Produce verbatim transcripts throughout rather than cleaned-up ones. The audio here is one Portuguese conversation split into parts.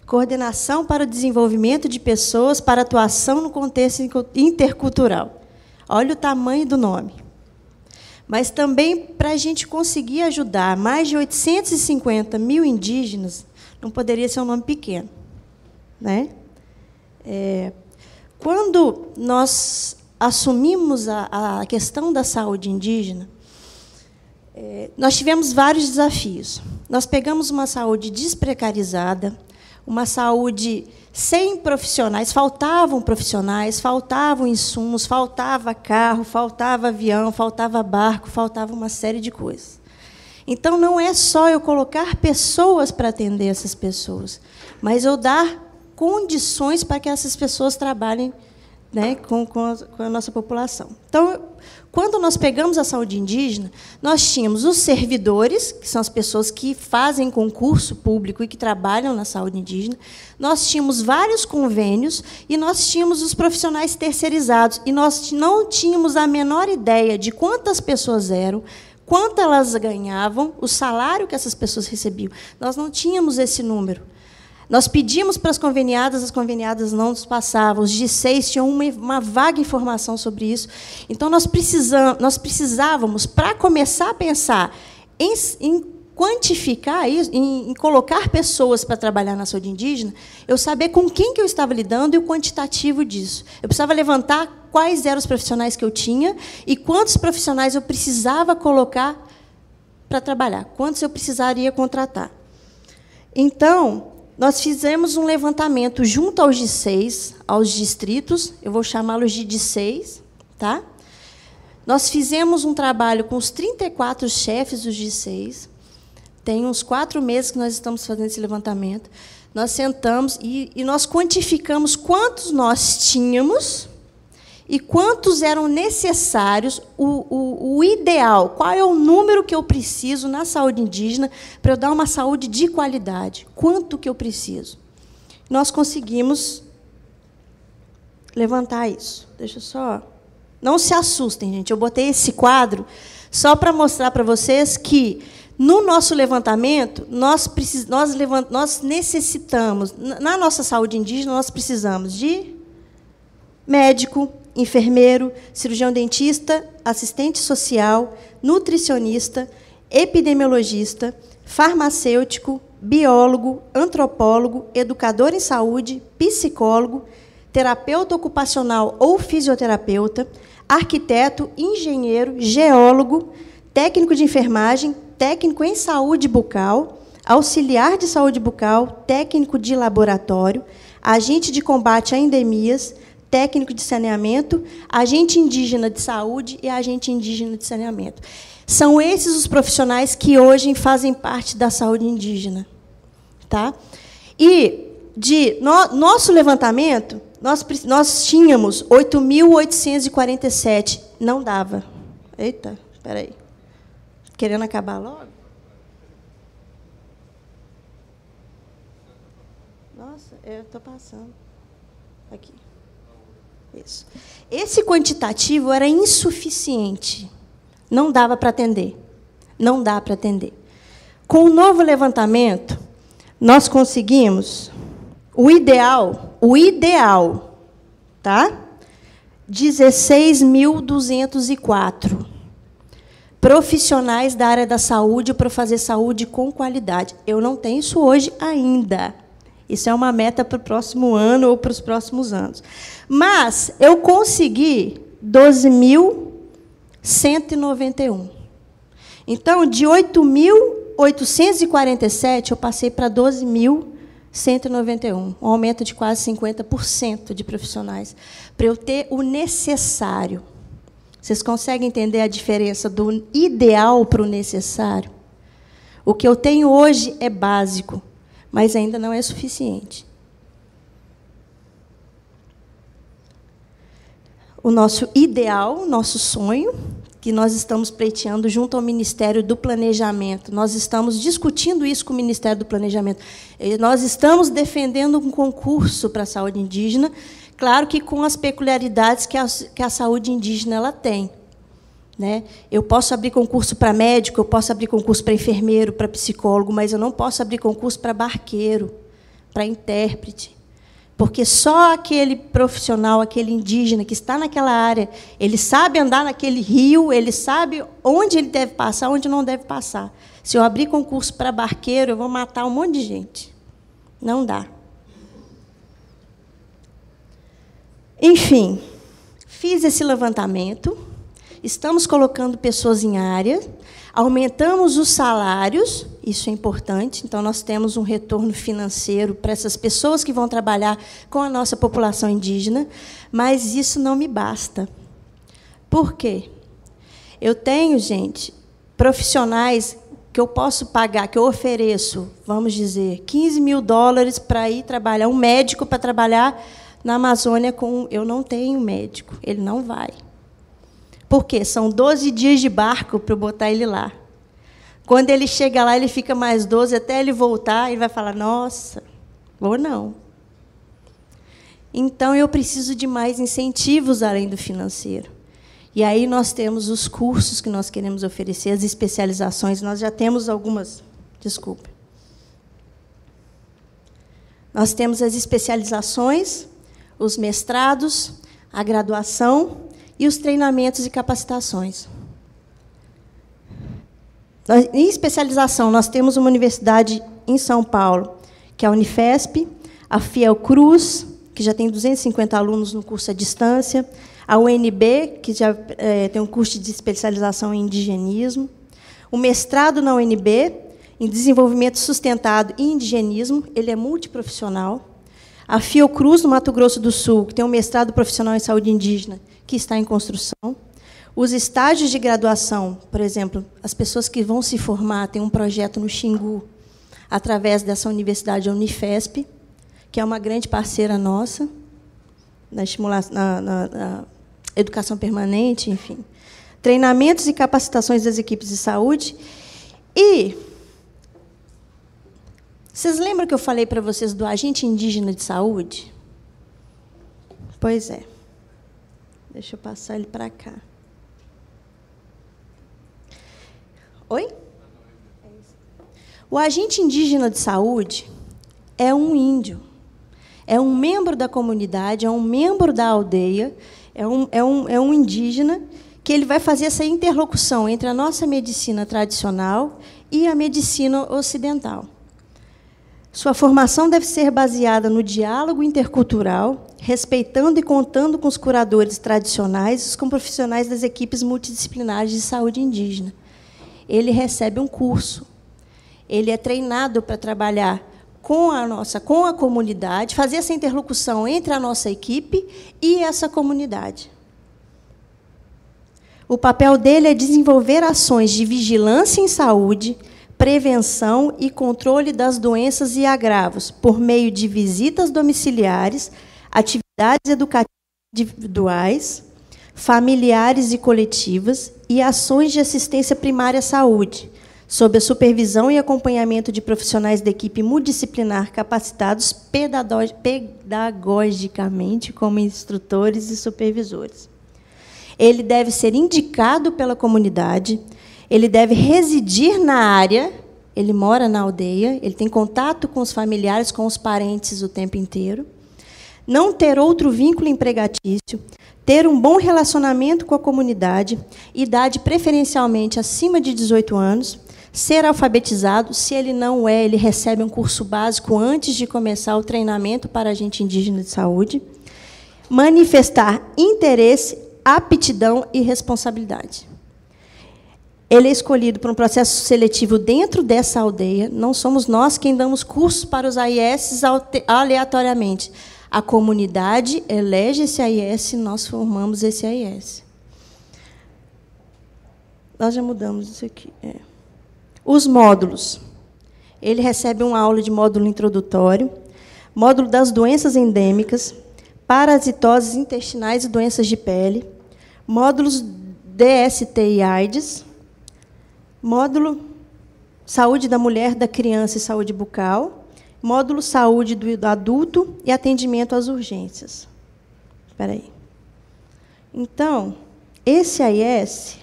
Coordenação para o desenvolvimento de pessoas para atuação no contexto intercultural. Olha o tamanho do nome. Mas também, para a gente conseguir ajudar mais de oitocentos e cinquenta mil indígenas, não poderia ser um nome pequeno, né? É, quando nós assumimos a, a questão da saúde indígena, é, nós tivemos vários desafios. Nós pegamos uma saúde desprecarizada, uma saúde sem profissionais, faltavam profissionais, faltavam insumos, faltava carro, faltava avião, faltava barco, faltava uma série de coisas. Então, não é só eu colocar pessoas para atender essas pessoas, mas eu dar condições para que essas pessoas trabalhem, né, com, com, a, com a nossa população. Então, quando nós pegamos a saúde indígena, nós tínhamos os servidores, que são as pessoas que fazem concurso público e que trabalham na saúde indígena, nós tínhamos vários convênios e nós tínhamos os profissionais terceirizados, e nós não tínhamos a menor ideia de quantas pessoas eram, quanto elas ganhavam, o salário que essas pessoas recebiam. Nós não tínhamos esse número. Nós pedimos para as conveniadas, as conveniadas não nos passavam, os disseis tinham uma, uma vaga informação sobre isso. Então, nós, precisam, nós precisávamos, para começar a pensar em, em quantificar isso, em, em colocar pessoas para trabalhar na saúde indígena, eu saber com quem que eu estava lidando e o quantitativo disso. Eu precisava levantar quais eram os profissionais que eu tinha e quantos profissionais eu precisava colocar para trabalhar, quantos eu precisaria contratar. Então, nós fizemos um levantamento junto aos disseis, aos distritos, eu vou chamá-los de disseis, tá? Nós fizemos um trabalho com os trinta e quatro chefes dos disseis, tem uns quatro meses que nós estamos fazendo esse levantamento. Nós sentamos e, e nós quantificamos quantos nós tínhamos e quantos eram necessários, o, o, o ideal, qual é o número que eu preciso na saúde indígena para eu dar uma saúde de qualidade, quanto que eu preciso. Nós conseguimos levantar isso. Deixa eu só... Não se assustem, gente, eu botei esse quadro só para mostrar para vocês que, no nosso levantamento, nós, precis, nós, levant, nós necessitamos, na nossa saúde indígena, nós precisamos de médico, enfermeiro, cirurgião dentista, assistente social, nutricionista, epidemiologista, farmacêutico, biólogo, antropólogo, educador em saúde, psicólogo, terapeuta ocupacional ou fisioterapeuta, arquiteto, engenheiro, geólogo, técnico de enfermagem, técnico em saúde bucal, auxiliar de saúde bucal, técnico de laboratório, agente de combate a endemias, técnico de saneamento, agente indígena de saúde e agente indígena de saneamento. São esses os profissionais que hoje fazem parte da saúde indígena. Tá? E, de no, nosso levantamento, nós, nós tínhamos oito mil oitocentos e quarenta e sete. Não dava. Eita, espera aí. Querendo acabar logo? Nossa, eu estou passando. Aqui. Isso. Esse quantitativo era insuficiente. Não dava para atender. Não dá para atender. Com o novo levantamento, nós conseguimos o ideal, o ideal, tá? dezesseis mil duzentos e quatro profissionais da área da saúde para fazer saúde com qualidade. Eu não tenho isso hoje ainda. Isso é uma meta para o próximo ano ou para os próximos anos. Mas eu consegui doze mil cento e noventa e um. Então, de oito mil oitocentos e quarenta e sete, eu passei para doze mil cento e noventa e um, um aumento de quase cinquenta por cento de profissionais, para eu ter o necessário. Vocês conseguem entender a diferença do ideal para o necessário? O que eu tenho hoje é básico, mas ainda não é suficiente. O nosso ideal, nosso sonho, que nós estamos pleiteando junto ao Ministério do Planejamento. Nós estamos discutindo isso com o Ministério do Planejamento. Nós estamos defendendo um concurso para a saúde indígena, claro que com as peculiaridades que a, que a saúde indígena ela tem. Né? Eu posso abrir concurso para médico, eu posso abrir concurso para enfermeiro, para psicólogo, mas eu não posso abrir concurso para barqueiro, para intérprete. Porque só aquele profissional, aquele indígena que está naquela área, ele sabe andar naquele rio, ele sabe onde ele deve passar, onde não deve passar. Se eu abrir concurso para barqueiro, eu vou matar um monte de gente. Não dá. Enfim, fiz esse levantamento, estamos colocando pessoas em área, aumentamos os salários, isso é importante, então nós temos um retorno financeiro para essas pessoas que vão trabalhar com a nossa população indígena, mas isso não me basta. Por quê? Eu tenho, gente, profissionais que eu posso pagar, que eu ofereço, vamos dizer, quinze mil dólares para ir trabalhar, um médico para trabalhar na Amazônia com... Eu não tenho médico, ele não vai. Por quê? São doze dias de barco para eu botar ele lá. Quando ele chega lá, ele fica mais doze, até ele voltar, ele vai falar, nossa, ou não. Então, eu preciso de mais incentivos além do financeiro. E aí nós temos os cursos que nós queremos oferecer, as especializações. Nós já temos algumas... Desculpa. Nós temos as especializações, os mestrados, a graduação e os treinamentos e capacitações. Em especialização, nós temos uma universidade em São Paulo, que é a Unifesp, a Fielcruz, que já tem duzentos e cinquenta alunos no curso à distância, a U N B, que já é, tem um curso de especialização em indigenismo, o mestrado na U N B, em desenvolvimento sustentado e indigenismo, ele é multiprofissional, a Fiocruz, no Mato Grosso do Sul, que tem um mestrado profissional em saúde indígena, que está em construção. Os estágios de graduação, por exemplo, as pessoas que vão se formar têm um projeto no Xingu, através dessa universidade, a Unifesp, que é uma grande parceira nossa, na, estimulação, na, na, na educação permanente, enfim. Treinamentos e capacitações das equipes de saúde. E... Vocês lembram que eu falei para vocês do agente indígena de saúde? Pois é. Deixa eu passar ele para cá. Oi? O agente indígena de saúde é um índio, é um membro da comunidade, é um membro da aldeia, é um, é um, é um indígena que ele vai fazer essa interlocução entre a nossa medicina tradicional e a medicina ocidental. Sua formação deve ser baseada no diálogo intercultural, respeitando e contando com os curadores tradicionais e com profissionais das equipes multidisciplinares de saúde indígena. Ele recebe um curso. Ele é treinado para trabalhar com a nossa, com a comunidade, fazer essa interlocução entre a nossa equipe e essa comunidade. O papel dele é desenvolver ações de vigilância em saúde, prevenção e controle das doenças e agravos, por meio de visitas domiciliares, atividades educativas individuais, familiares e coletivas e ações de assistência primária à saúde, sob a supervisão e acompanhamento de profissionais da equipe multidisciplinar capacitados pedagogicamente como instrutores e supervisores. Ele deve ser indicado pela comunidade, ele deve residir na área, ele mora na aldeia, ele tem contato com os familiares, com os parentes o tempo inteiro, não ter outro vínculo empregatício, ter um bom relacionamento com a comunidade, idade preferencialmente acima de dezoito anos, ser alfabetizado, se ele não é, ele recebe um curso básico antes de começar o treinamento para agente indígena de saúde, manifestar interesse, aptidão e responsabilidade. Ele é escolhido por um processo seletivo dentro dessa aldeia. Não somos nós quem damos cursos para os A I S aleatoriamente. A comunidade elege esse A I S e nós formamos esse A I S. Nós já mudamos isso aqui. É. Os módulos. Ele recebe uma aula de módulo introdutório, módulo das doenças endêmicas, parasitoses intestinais e doenças de pele, módulos D S T e AIDS, módulo saúde da mulher, da criança e saúde bucal, módulo saúde do adulto e atendimento às urgências. Espera aí. Então, esse A I S,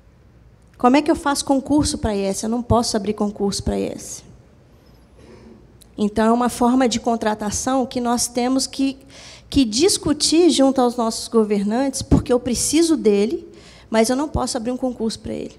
como é que eu faço concurso para I S? Eu não posso abrir concurso para I S. Então, é uma forma de contratação que nós temos que, que discutir junto aos nossos governantes, porque eu preciso dele, mas eu não posso abrir um concurso para ele.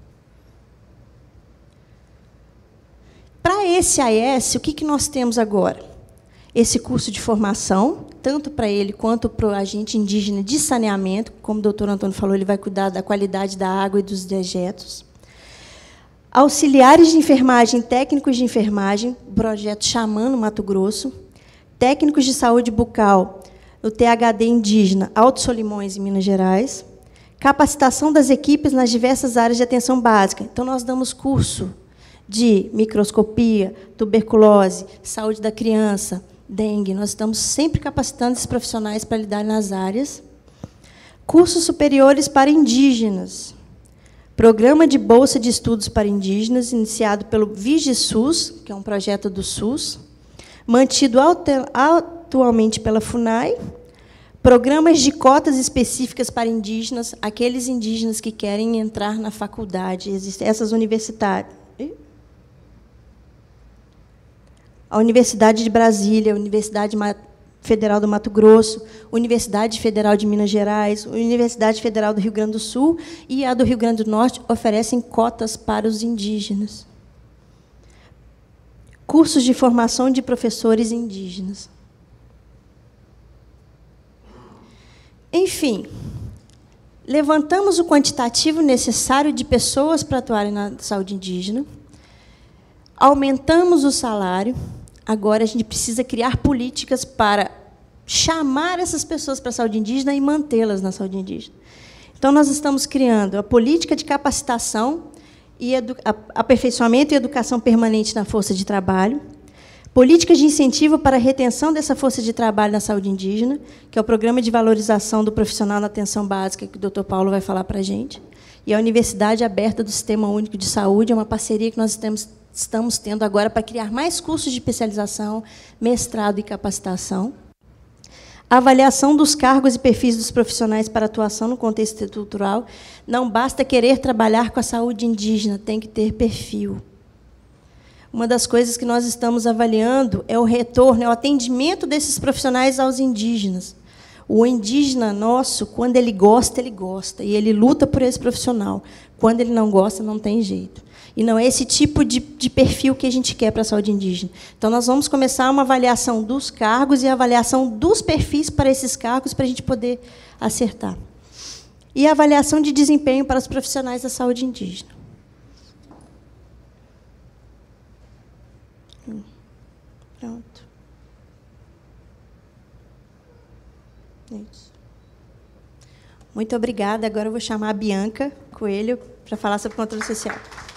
Para esse A S, o que, que nós temos agora? Esse curso de formação, tanto para ele quanto para o agente indígena de saneamento, como o doutor Antônio falou, ele vai cuidar da qualidade da água e dos dejetos. Auxiliares de enfermagem, técnicos de enfermagem, projeto Xamã, no Mato Grosso. Técnicos de saúde bucal, no T H D indígena, Alto Solimões, em Minas Gerais. Capacitação das equipes nas diversas áreas de atenção básica. Então, nós damos curso de microscopia, tuberculose, saúde da criança, dengue. Nós estamos sempre capacitando esses profissionais para lidar nas áreas. Cursos superiores para indígenas. Programa de Bolsa de Estudos para Indígenas, iniciado pelo VigiSUS, que é um projeto do SUS, mantido atualmente pela FUNAI. Programas de cotas específicas para indígenas, aqueles indígenas que querem entrar na faculdade. Existem essas universidades. A Universidade de Brasília, a Universidade Federal do Mato Grosso, Universidade Federal de Minas Gerais, Universidade Federal do Rio Grande do Sul e a do Rio Grande do Norte oferecem cotas para os indígenas. Cursos de formação de professores indígenas. Enfim, levantamos o quantitativo necessário de pessoas para atuarem na saúde indígena, aumentamos o salário. Agora, a gente precisa criar políticas para chamar essas pessoas para a saúde indígena e mantê-las na saúde indígena. Então, nós estamos criando a política de capacitação e aperfeiçoamento e educação permanente na força de trabalho, políticas de incentivo para a retenção dessa força de trabalho na saúde indígena, que é o Programa de Valorização do Profissional na Atenção Básica, que o doutor Paulo vai falar para a gente, e a Universidade Aberta do Sistema Único de Saúde, é uma parceria que nós temos estamos tendo agora para criar mais cursos de especialização, mestrado e capacitação. A avaliação dos cargos e perfis dos profissionais para atuação no contexto estrutural. Não basta querer trabalhar com a saúde indígena, tem que ter perfil. Uma das coisas que nós estamos avaliando é o retorno, é o atendimento desses profissionais aos indígenas. O indígena nosso, quando ele gosta, ele gosta, e ele luta por esse profissional. Quando ele não gosta, não tem jeito. E não é esse tipo de, de perfil que a gente quer para a saúde indígena. Então, nós vamos começar uma avaliação dos cargos e a avaliação dos perfis para esses cargos, para a gente poder acertar. E a avaliação de desempenho para os profissionais da saúde indígena. Pronto. Isso. Muito obrigada. Agora eu vou chamar a Bianca Coelho para falar sobre controle social.